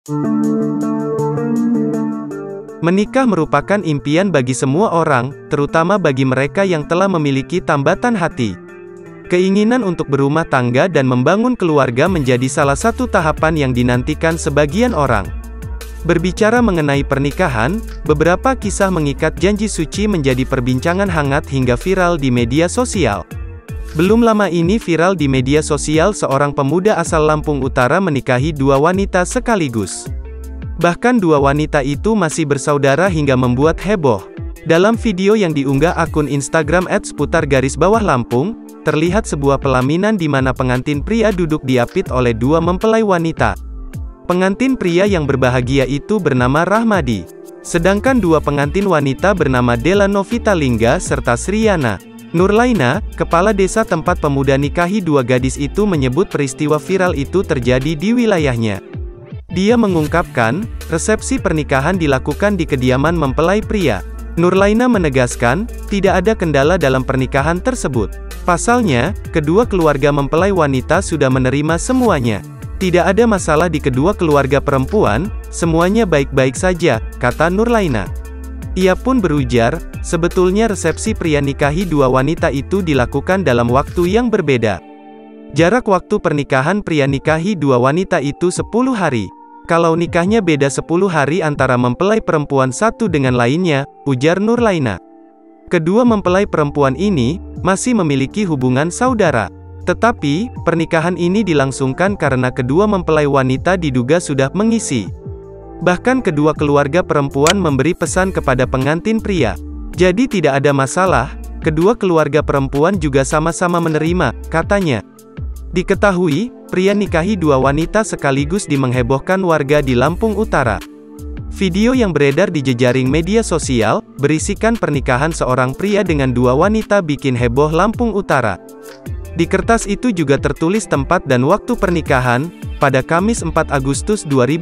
Menikah merupakan impian bagi semua orang, terutama bagi mereka yang telah memiliki tambatan hati. Keinginan untuk berumah tangga dan membangun keluarga menjadi salah satu tahapan yang dinantikan sebagian orang. Berbicara mengenai pernikahan, beberapa kisah mengikat janji suci menjadi perbincangan hangat hingga viral di media sosial. Belum lama ini viral di media sosial seorang pemuda asal Lampung Utara menikahi dua wanita sekaligus. Bahkan dua wanita itu masih bersaudara hingga membuat heboh. Dalam video yang diunggah akun Instagram @seputar_Lampung, terlihat sebuah pelaminan di mana pengantin pria duduk diapit oleh dua mempelai wanita. Pengantin pria yang berbahagia itu bernama Rahmadi. Sedangkan dua pengantin wanita bernama Della Novita Lingga serta Sriana Nurlaina, kepala desa tempat pemuda nikahi dua gadis itu menyebut peristiwa viral itu terjadi di wilayahnya. Dia mengungkapkan, resepsi pernikahan dilakukan di kediaman mempelai pria. Nurlaina menegaskan, tidak ada kendala dalam pernikahan tersebut. Pasalnya, kedua keluarga mempelai wanita sudah menerima semuanya. Tidak ada masalah di kedua keluarga perempuan, semuanya baik-baik saja, kata Nurlaina. Ia pun berujar, sebetulnya resepsi pria nikahi dua wanita itu dilakukan dalam waktu yang berbeda. Jarak waktu pernikahan pria nikahi dua wanita itu 10 hari. Kalau nikahnya beda 10 hari antara mempelai perempuan satu dengan lainnya, ujar Nurlaina. Kedua mempelai perempuan ini masih memiliki hubungan saudara. Tetapi, pernikahan ini dilangsungkan karena kedua mempelai wanita diduga sudah mengisi. Bahkan kedua keluarga perempuan memberi pesan kepada pengantin pria. Jadi tidak ada masalah, kedua keluarga perempuan juga sama-sama menerima, katanya. Diketahui, pria nikahi dua wanita sekaligus menghebohkan warga di Lampung Utara. Video yang beredar di jejaring media sosial, berisikan pernikahan seorang pria dengan dua wanita bikin heboh Lampung Utara. Di kertas itu juga tertulis tempat dan waktu pernikahan, pada Kamis 4 Agustus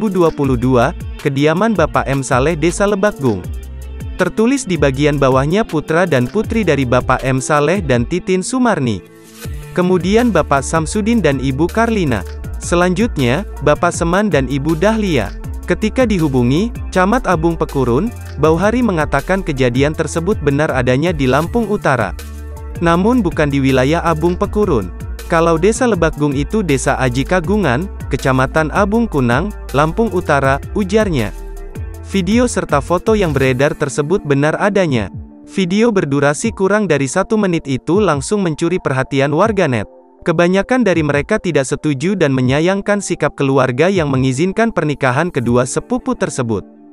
2022, kediaman Bapak M. Saleh Desa Lebakgung. Tertulis di bagian bawahnya putra dan putri dari Bapak M. Saleh dan Titin Sumarni. Kemudian Bapak Samsudin dan Ibu Karlina. Selanjutnya, Bapak Seman dan Ibu Dahlia. Ketika dihubungi, Camat Abung Pekurun, Bauhari mengatakan kejadian tersebut benar adanya di Lampung Utara. Namun bukan di wilayah Abung Pekurun. Kalau Desa Lebakgung itu Desa Aji Kagungan, Kecamatan Abung Kunang, Lampung Utara, ujarnya. Video serta foto yang beredar tersebut benar adanya. Video berdurasi kurang dari 1 menit itu langsung mencuri perhatian warganet. Kebanyakan dari mereka tidak setuju dan menyayangkan sikap keluarga yang mengizinkan pernikahan kedua sepupu tersebut.